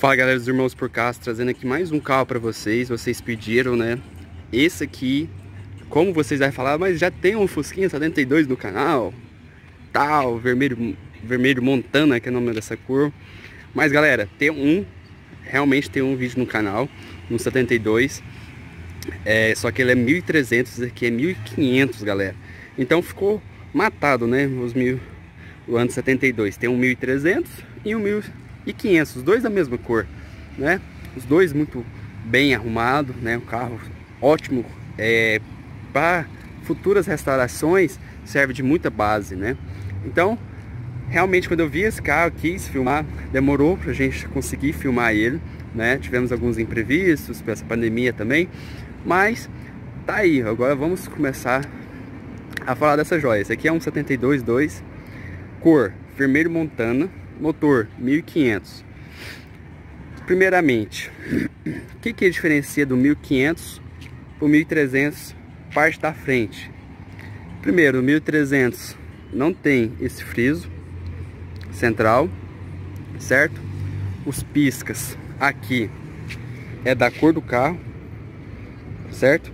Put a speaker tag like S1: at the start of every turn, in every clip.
S1: Fala galera dos Irmãos por Castro, trazendo aqui mais um carro para vocês. Vocês pediram, né? Esse aqui, como vocês vão falar, mas já tem um Fusquinha 72 no canal, tal, vermelho Montana, que é o nome dessa cor. Mas galera, realmente tem um vídeo no canal, no 72, só que ele é 1.300, esse aqui é 1.500, galera. Então ficou matado, né? O ano 72 tem um 1.300 e um 1.500, os dois da mesma cor, né? Os dois muito bem arrumados, né? Um carro ótimo, para futuras restaurações serve de muita base, né? Então, realmente quando eu vi esse carro, quis filmar, demorou pra gente conseguir filmar ele, né? Tivemos alguns imprevistos, essa pandemia também, mas tá aí. Agora vamos começar a falar dessa joia. Esse aqui é um 72.2, cor vermelho Montana, motor 1.500. Primeiramente, o que diferencia do 1.500 para o 1.300, parte da frente? Primeiro, o 1.300 não tem esse friso central, certo? Os piscas aqui é da cor do carro, certo?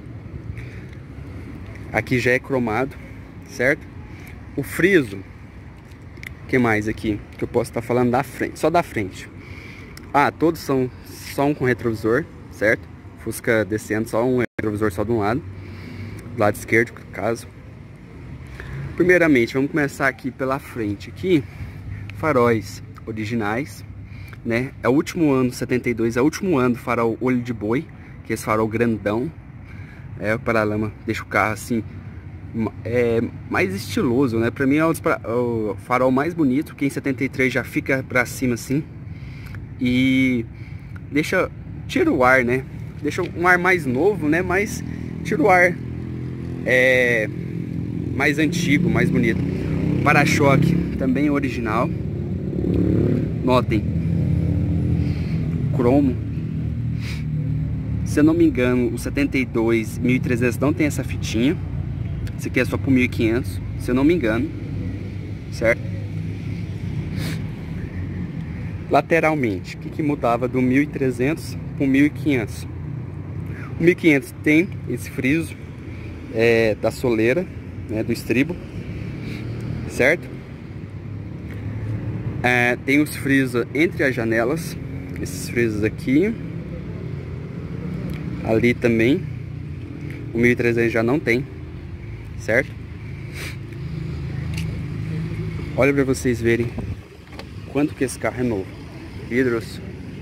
S1: Aqui já é cromado, certo? O friso, que mais aqui que eu posso estar falando da frente, só da frente? Todos são só um com retrovisor, certo? Fusca descendo, só um retrovisor só de um lado, do lado esquerdo, no caso. Primeiramente, vamos começar aqui pela frente. Aqui, faróis originais, né? É o último ano, 72, é o último ano do farol olho de boi, que é esse farol grandão. O paralama deixa o carro assim, mais estiloso, né? Pra mim é o farol mais bonito, que em 73 já fica pra cima assim. E tira o ar, né? Deixa um ar mais novo, né? Mas tira o ar mais antigo, mais bonito. Para-choque também original. Notem, cromo. Se eu não me engano, o 72 1.300 não tem essa fitinha. Esse aqui é só pro 1.500, se eu não me engano, certo? Lateralmente, o que mudava do 1.300 para o 1.500? O 1.500 tem esse friso da soleira, né, do estribo, certo? Tem os frisos entre as janelas, esses frisos aqui, ali também. O 1.300 já não tem, certo? Olha para vocês verem quanto que esse carro é novo. Vidros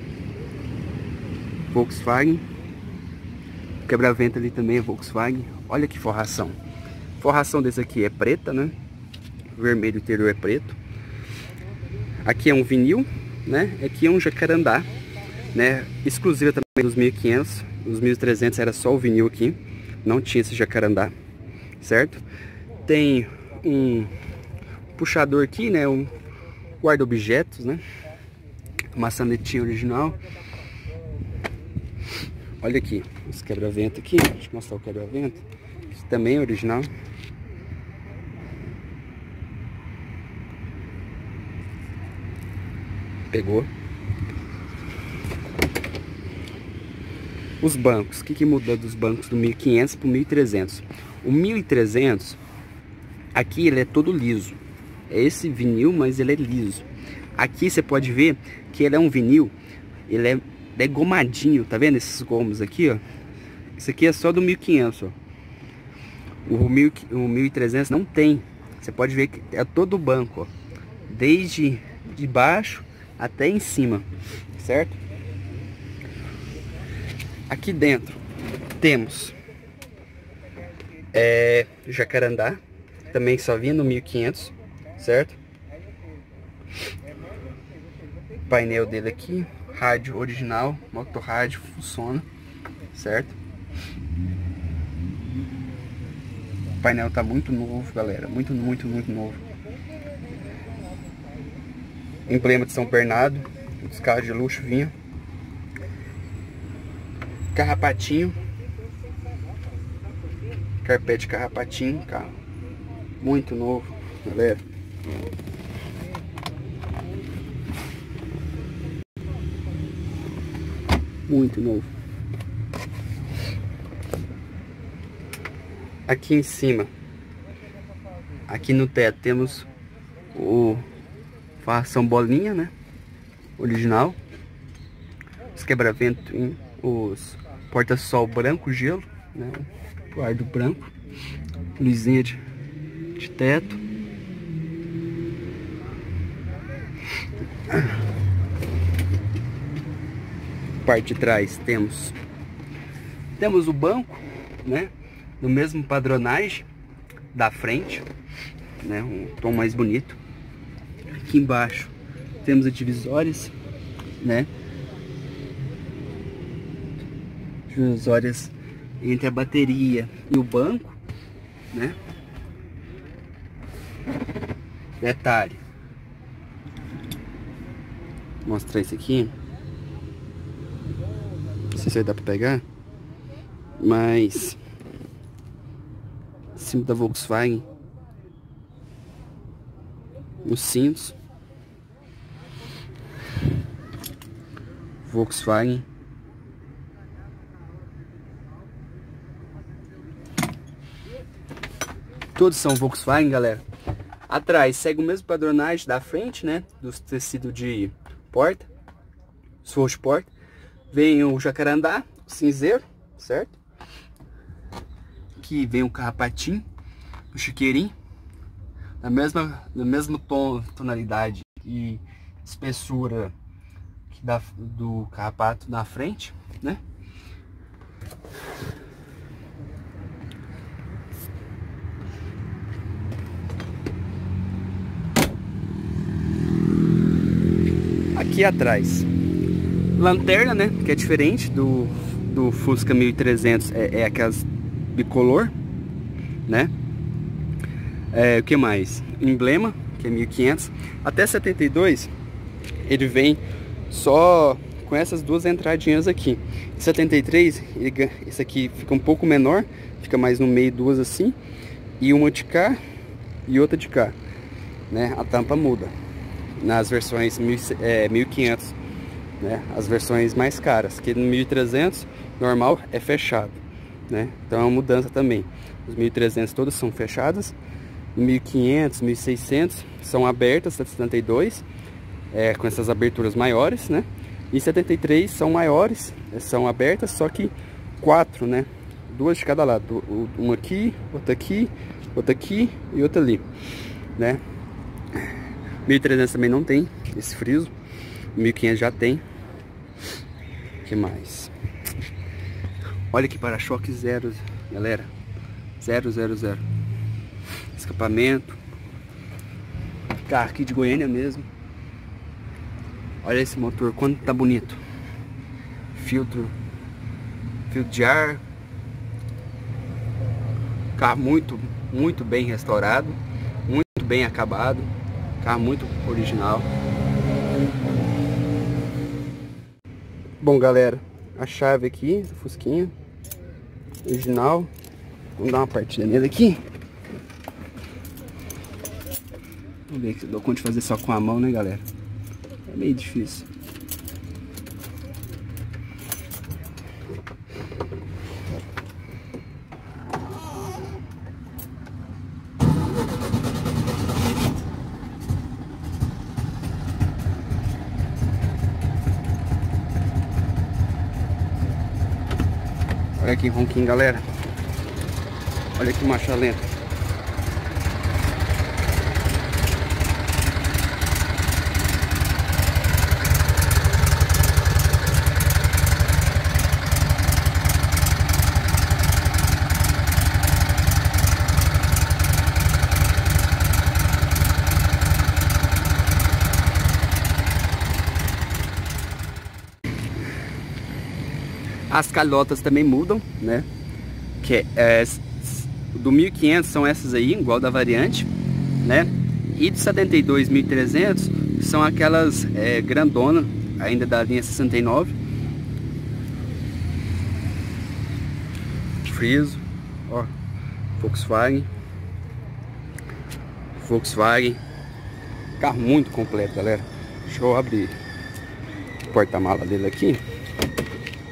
S1: Volkswagen, quebra-vento ali também é Volkswagen. Olha que forração. Forração desse aqui é preta, né? O vermelho interior é preto. Aqui é um vinil, né? Aqui é um jacarandá, né? Exclusiva também dos 1.500. Os 1.300 era só o vinil aqui, não tinha esse jacarandá, certo? Tem um puxador aqui, né? Um guarda-objetos, né? Maçanetinha original. Olha aqui, esse quebra-vento aqui. Deixa eu mostrar o quebra-vento. Esse também é original. Pegou. Os bancos, o que mudou dos bancos do 1.500 para o 1.300? O 1.300, aqui ele é todo liso. É esse vinil, mas ele é liso. Aqui você pode ver que ele é um vinil, ele é gomadinho, tá vendo esses gomos aqui, ó? Isso aqui é só do 1.500, ó. O 1.300 não tem. Você pode ver que é todo o banco, ó, desde de baixo até em cima, certo? Aqui dentro temos jacarandá, também só vinha no 1.500, certo? Painel dele aqui, rádio original, motorrádio, funciona, certo? O painel tá muito novo, galera, muito novo. Emblema de São Bernardo, os carros de luxo vinha. Carrapatinho, carpete carrapatinho, carro muito novo, galera. Muito novo. Aqui em cima, aqui no teto, temos o fação bolinha, né? Original. Os quebra-vento, os porta-sol branco gelo, né? O guardo branco. Luzinha de teto. Parte de trás temos o banco, né? No mesmo padronagem da frente, né? Um tom mais bonito. Aqui embaixo temos as divisórias, né? Divisórias entre a bateria e o banco, né? Detalhe, vou mostrar isso aqui. Não sei se vai dar pra pegar, mas em cima da Volkswagen, os cintos Volkswagen, todos são Volkswagen, galera. Atrás segue o mesmo padronagem da frente, né? Dos tecidos de porta, os forros de porta. Vem o jacarandá, o cinzeiro, certo? Aqui vem o carrapatinho, o chiqueirinho, na mesma tonalidade e espessura que do carrapato na frente, né? Aqui atrás, lanterna, né? Que é diferente do Fusca 1300, é aquelas bicolor, né? O que mais? Emblema, que é 1500. Até 72 ele vem só com essas duas entradinhas aqui. 73 esse aqui fica um pouco menor, fica mais no meio, duas assim, e uma de cá e outra de cá, né? A tampa muda nas versões 1500, né? As versões mais caras, que no 1300 normal é fechado, né? Então é uma mudança também. Os 1300 todas são fechadas, 1500, 1600 são abertas, 72 com essas aberturas maiores, né? E 73 são maiores, são abertas, só que 4, né? Duas de cada lado, uma aqui, outra aqui e outra ali, né? 1300 também não tem esse friso, 1500 já tem. O que mais? Olha que para-choque zero, galera. 000. Escapamento. Carro aqui de Goiânia mesmo. Olha esse motor, quanto tá bonito. Filtro de ar. Carro muito bem restaurado, muito bem acabado. Carro muito original. Bom, galera, a chave aqui do Fusquinha original. Vamos dar uma partida nele aqui. Vamos ver se eu dou conta de fazer só com a mão, né, galera? É meio difícil. Olha que ronquinho, galera. Olha que marcha lenta. As calhotas também mudam, né? Que do 1500 são essas aí, igual da variante, né? E de 72, 1300 são aquelas grandona, ainda da linha 69. Friso, ó, Volkswagen. Carro muito completo, galera. Deixa eu abrir o porta-mala dele aqui.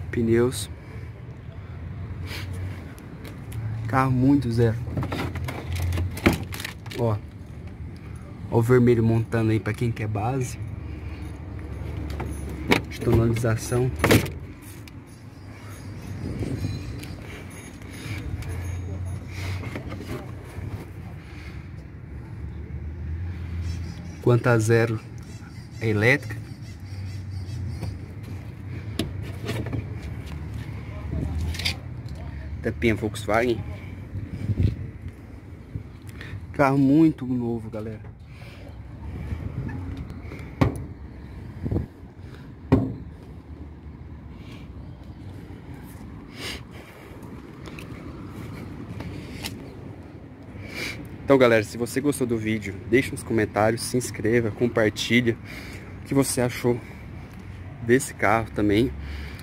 S1: Pneus. Carro muito zero. Ó o vermelho montando aí pra quem quer base. Tonalização. Quanto a zero é elétrica. Tampinha Volkswagen. Carro muito novo, galera. Então, galera, se você gostou do vídeo, deixe nos comentários, se inscreva, compartilha o que você achou desse carro também.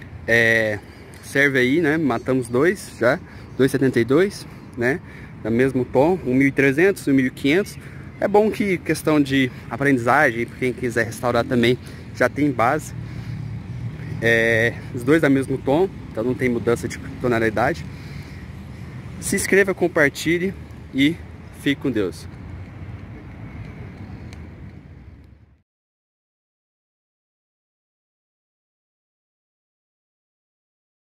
S1: Serve aí, né? Matamos dois já, 272, né? No mesmo tom, 1.300, 1.500. É bom que questão de aprendizagem, para quem quiser restaurar também, já tem base. Os dois da mesmo tom, então não tem mudança de tonalidade. Se inscreva, compartilhe e fique com Deus.